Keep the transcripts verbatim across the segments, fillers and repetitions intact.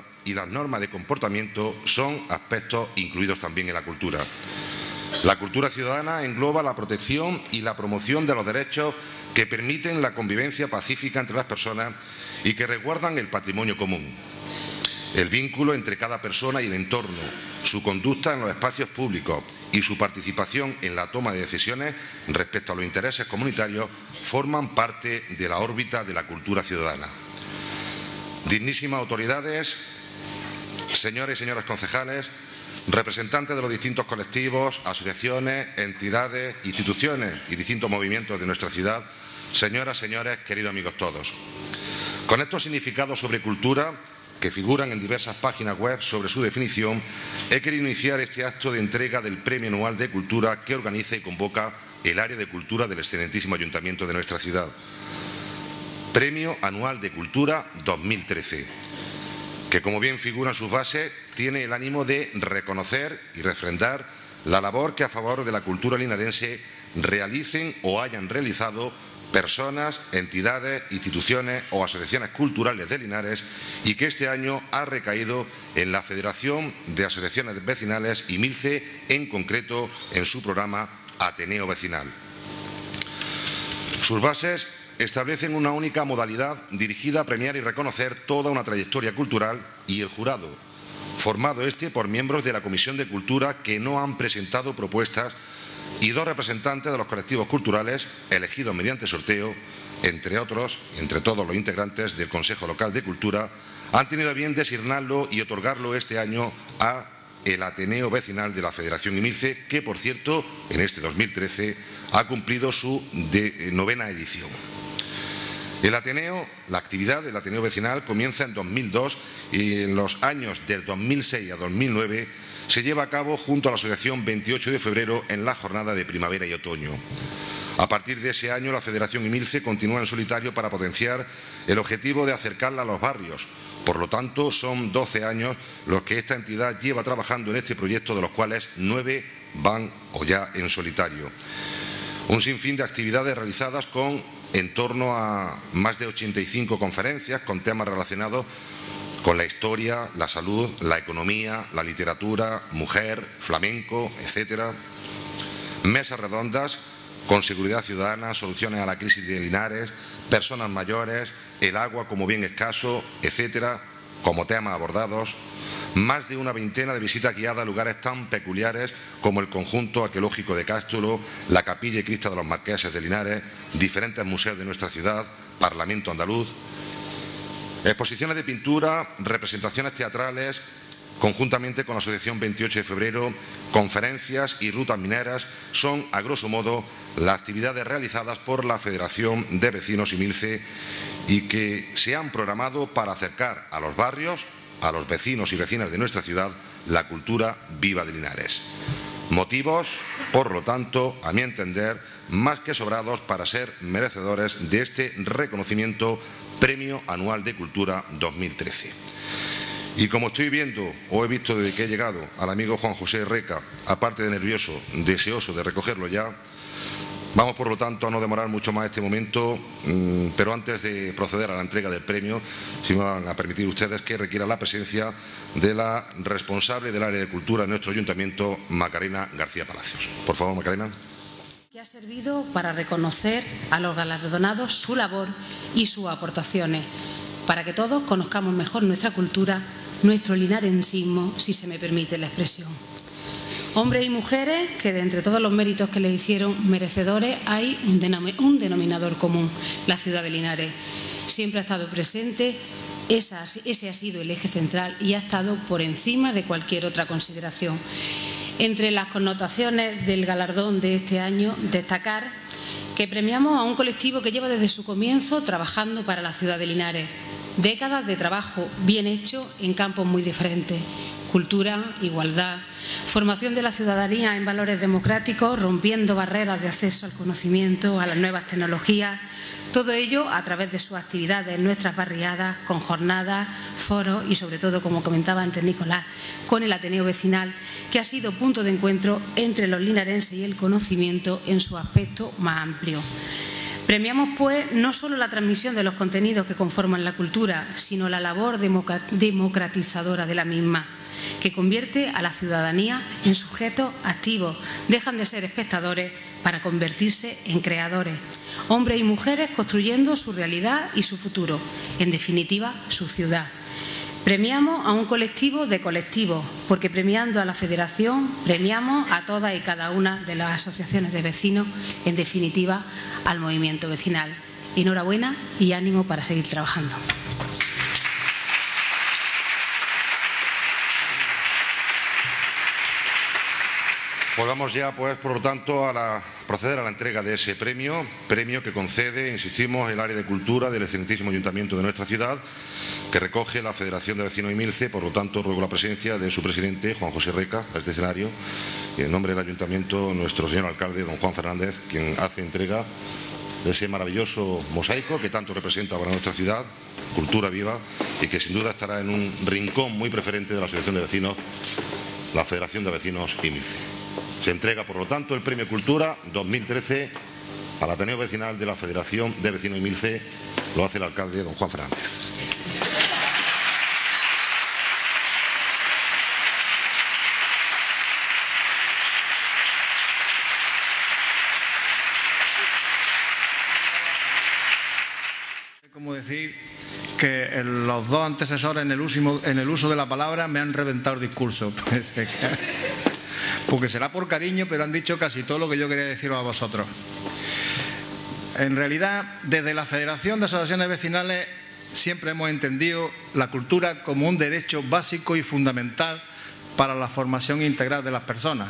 y las normas de comportamiento son aspectos incluidos también en la cultura. La cultura ciudadana engloba la protección y la promoción de los derechos que permiten la convivencia pacífica entre las personas y que resguardan el patrimonio común, el vínculo entre cada persona y el entorno, su conducta en los espacios públicos y su participación en la toma de decisiones respecto a los intereses comunitarios forman parte de la órbita de la cultura ciudadana. Dignísimas autoridades, señores y señoras concejales, representantes de los distintos colectivos, asociaciones, entidades, instituciones y distintos movimientos de nuestra ciudad, señoras, señores, queridos amigos todos. Con estos significados sobre cultura, que figuran en diversas páginas web sobre su definición, he querido iniciar este acto de entrega del Premio Anual de Cultura que organiza y convoca el Área de Cultura del excelentísimo Ayuntamiento de nuestra ciudad. Premio Anual de Cultura dos mil trece, que, como bien figura en sus bases, tiene el ánimo de reconocer y refrendar la labor que a favor de la cultura linarense realicen o hayan realizado personas, entidades, instituciones o asociaciones culturales de Linares y que este año ha recaído en la Federación de Asociaciones Vecinales y MILCE, en concreto en su programa Ateneo Vecinal. Sus bases establecen una única modalidad dirigida a premiar y reconocer toda una trayectoria cultural y el jurado, formado este por miembros de la Comisión de Cultura que no han presentado propuestas, y dos representantes de los colectivos culturales elegidos mediante sorteo, entre otros, entre todos los integrantes del Consejo Local de Cultura, han tenido a bien designarlo y otorgarlo este año a el Ateneo Vecinal de la Federación IMILCE, que, por cierto, en este dos mil trece ha cumplido su de, novena edición. El Ateneo, la actividad del Ateneo Vecinal comienza en dos mil dos y en los años del dos mil seis a dos mil nueve se lleva a cabo junto a la Asociación veintiocho de febrero en la jornada de primavera y otoño. A partir de ese año, la Federación IMILCE continúa en solitario para potenciar el objetivo de acercarla a los barrios. Por lo tanto, son doce años los que esta entidad lleva trabajando en este proyecto, de los cuales nueve van o ya en solitario. Un sinfín de actividades realizadas con en torno a más de ochenta y cinco conferencias con temas relacionados con la historia, la salud, la economía, la literatura, mujer, flamenco, etcétera. Mesas redondas con seguridad ciudadana, soluciones a la crisis de Linares, personas mayores, el agua como bien escaso, etcétera, como temas abordados. Más de una veintena de visitas guiadas a lugares tan peculiares como el conjunto arqueológico de Cástulo, la Capilla y Crista de los Marqueses de Linares, diferentes museos de nuestra ciudad, Parlamento andaluz. Exposiciones de pintura, representaciones teatrales, conjuntamente con la Asociación veintiocho de febrero, conferencias y rutas mineras, son, a grosso modo, las actividades realizadas por la Federación de Vecinos IMILCE y que se han programado para acercar a los barrios, a los vecinos y vecinas de nuestra ciudad, la cultura viva de Linares. Motivos, por lo tanto, a mi entender, más que sobrados para ser merecedores de este reconocimiento Premio Anual de Cultura dos mil trece. Y como estoy viendo, o he visto desde que he llegado, al amigo Juan José Reca, aparte de nervioso, deseoso de recogerlo ya, vamos por lo tanto a no demorar mucho más este momento, pero antes de proceder a la entrega del premio, si me van a permitir ustedes que requiera la presencia de la responsable del área de cultura de nuestro ayuntamiento, Macarena García Palacios. Por favor, Macarena. Que ha servido para reconocer a los galardonados su labor y sus aportaciones, para que todos conozcamos mejor nuestra cultura, nuestro linarensismo, si se me permite la expresión. Hombres y mujeres que, de entre todos los méritos que les hicieron merecedores, hay un, un denominador común: la ciudad de Linares. Siempre ha estado presente, esa, ese ha sido el eje central y ha estado por encima de cualquier otra consideración. Entre las connotaciones del galardón de este año, destacar que premiamos a un colectivo que lleva desde su comienzo trabajando para la ciudad de Linares. Décadas de trabajo bien hecho en campos muy diferentes: cultura, igualdad, formación de la ciudadanía en valores democráticos, rompiendo barreras de acceso al conocimiento, a las nuevas tecnologías. Todo ello a través de sus actividades en nuestras barriadas, con jornadas, foros y sobre todo, como comentaba antes Nicolás, con el Ateneo Vecinal, que ha sido punto de encuentro entre los linarenses y el conocimiento en su aspecto más amplio. Premiamos, pues, no solo la transmisión de los contenidos que conforman la cultura, sino la labor democratizadora de la misma, que convierte a la ciudadanía en sujetos activos, dejan de ser espectadores para convertirse en creadores, hombres y mujeres construyendo su realidad y su futuro, en definitiva, su ciudad. Premiamos a un colectivo de colectivos, porque premiando a la Federación, premiamos a todas y cada una de las asociaciones de vecinos, en definitiva, al movimiento vecinal. Enhorabuena y ánimo para seguir trabajando. Pues vamos ya, pues, por lo tanto, a la, proceder a la entrega de ese premio, premio que concede, insistimos, el área de cultura del excelentísimo ayuntamiento de nuestra ciudad, que recoge la Federación de Vecinos Imilce. Por lo tanto, ruego la presencia de su presidente, Juan José Reca, a este escenario, y en nombre del ayuntamiento, nuestro señor alcalde, don Juan Fernández, quien hace entrega de ese maravilloso mosaico que tanto representa para nuestra ciudad, cultura viva, y que sin duda estará en un rincón muy preferente de la Asociación de Vecinos, la Federación de Vecinos Imilce. Se entrega, por lo tanto, el Premio Cultura dos mil trece al Ateneo Vecinal de la Federación de Vecinos Imilce. Lo hace el alcalde, don Juan Fernández. Como decir que los dos antecesores en el uso, en el uso de la palabra me han reventado el discurso. Porque será por cariño, pero han dicho casi todo lo que yo quería deciros a vosotros. En realidad, desde la Federación de Asociaciones Vecinales siempre hemos entendido la cultura como un derecho básico y fundamental para la formación integral de las personas.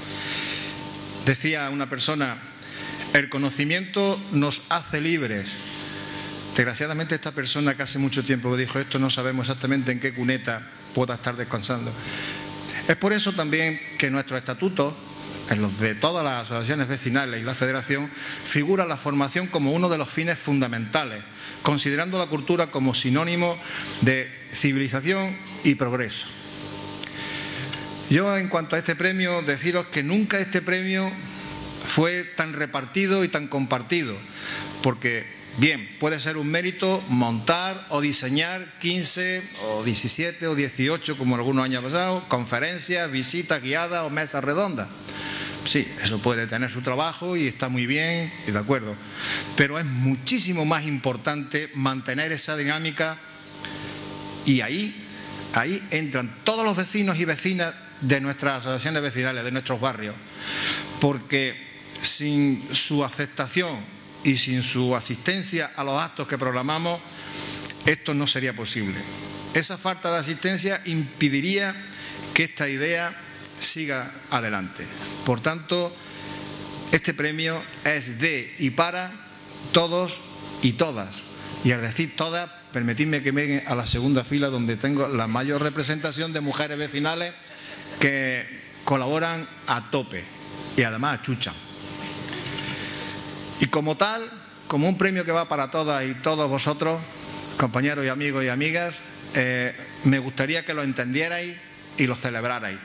Decía una persona, el conocimiento nos hace libres. Desgraciadamente, esta persona que hace mucho tiempo que dijo esto no sabemos exactamente en qué cuneta pueda estar descansando. Es por eso también que en nuestros estatutos, en los de todas las asociaciones vecinales y la Federación, figura la formación como uno de los fines fundamentales, considerando la cultura como sinónimo de civilización y progreso. Yo, en cuanto a este premio, deciros que nunca este premio fue tan repartido y tan compartido, porque bien, puede ser un mérito montar o diseñar quince o diecisiete o dieciocho, como algunos años pasados, conferencias, visitas guiadas o mesas redondas. Sí, eso puede tener su trabajo y está muy bien, y de acuerdo. Pero es muchísimo más importante mantener esa dinámica, y ahí, ahí entran todos los vecinos y vecinas de nuestras asociaciones vecinales, de nuestros barrios, porque sin su aceptación y sin su asistencia a los actos que programamos, esto no sería posible. Esa falta de asistencia impediría que esta idea siga adelante. Por tanto, este premio es de y para todos y todas. Y al decir todas, permitidme que me venga a la segunda fila, donde tengo la mayor representación de mujeres vecinales que colaboran a tope y además achuchan. Y como tal, como un premio que va para todas y todos vosotros, compañeros y amigos y amigas, eh, me gustaría que lo entendierais y lo celebrarais.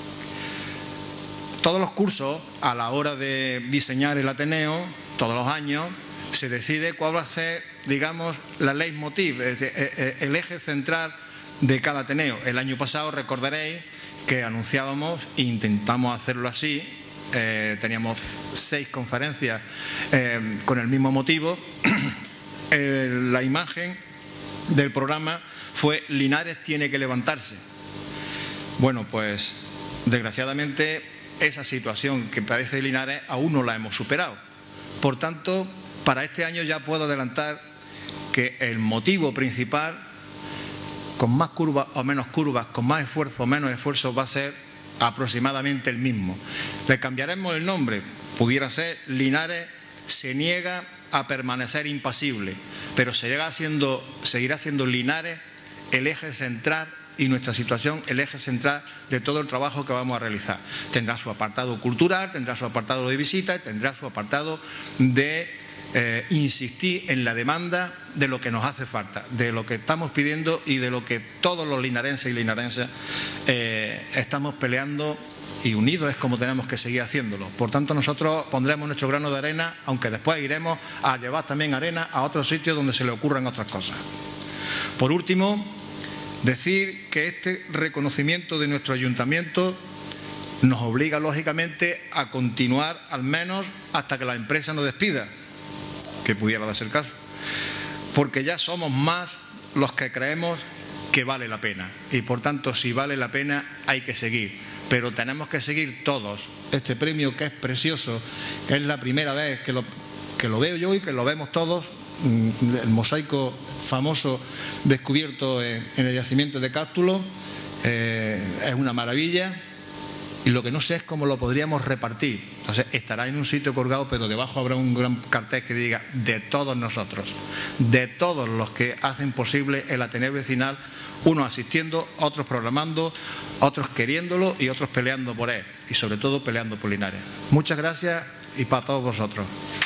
Todos los cursos, a la hora de diseñar el Ateneo, todos los años, se decide cuál va a ser, digamos, la leitmotiv, es decir, el eje central de cada Ateneo. El año pasado recordaréis que anunciábamos, e intentamos hacerlo así, Eh, teníamos seis conferencias eh, con el mismo motivo. eh, la imagen del programa fue Linares tiene que levantarse. Bueno, pues desgraciadamente esa situación que parece Linares aún no la hemos superado. Por tanto, para este año ya puedo adelantar que el motivo principal, con más curvas o menos curvas, con más esfuerzo o menos esfuerzo, va a ser aproximadamente el mismo. Le cambiaremos el nombre, pudiera ser Linares se niega a permanecer impasible, pero seguirá siendo, seguirá siendo Linares el eje central y nuestra situación el eje central de todo el trabajo que vamos a realizar. Tendrá su apartado cultural, tendrá su apartado de visita y tendrá su apartado de eh, insistir en la demanda de lo que nos hace falta, de lo que estamos pidiendo y de lo que todos los linarenses y linarenses eh, estamos peleando y unidos es como tenemos que seguir haciéndolo. Por tanto, nosotros pondremos nuestro grano de arena, aunque después iremos a llevar también arena a otros sitios donde se le ocurran otras cosas. Por último, decir que este reconocimiento de nuestro ayuntamiento nos obliga, lógicamente, a continuar al menos hasta que la empresa nos despida, que pudiera darse el caso, porque ya somos más los que creemos que vale la pena y, por tanto, si vale la pena hay que seguir, pero tenemos que seguir todos este premio, que es precioso, que es la primera vez que lo, que lo veo yo y que lo vemos todos, el mosaico famoso descubierto en, en el yacimiento de Cástulo, eh, es una maravilla. Y lo que no sé es cómo lo podríamos repartir. Entonces, estará en un sitio colgado, pero debajo habrá un gran cartel que diga de todos nosotros, de todos los que hacen posible el Ateneo Vecinal, unos asistiendo, otros programando, otros queriéndolo y otros peleando por él. Y sobre todo peleando por Linares. Muchas gracias y para todos vosotros.